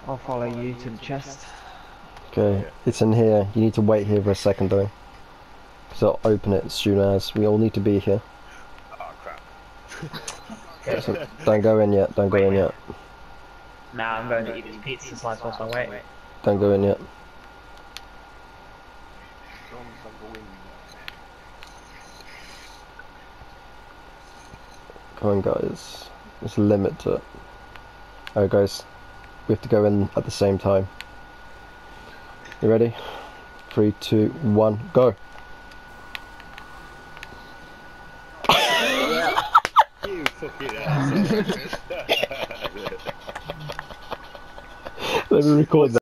I'll follow you to the chest. Okay, it's in here. You need to wait here for a second though. Because I'll open it as soon as. We all need to be here. Oh crap. So don't go in yet, don't go in yet. Nah, I'm going to eat these pizza slices whilst I wait. Don't go in yet. Come on guys. There's a limit to it. Alright guys. We have to go in at the same time. You ready? 3, 2, 1, go! You fucking asshole. Let me record that.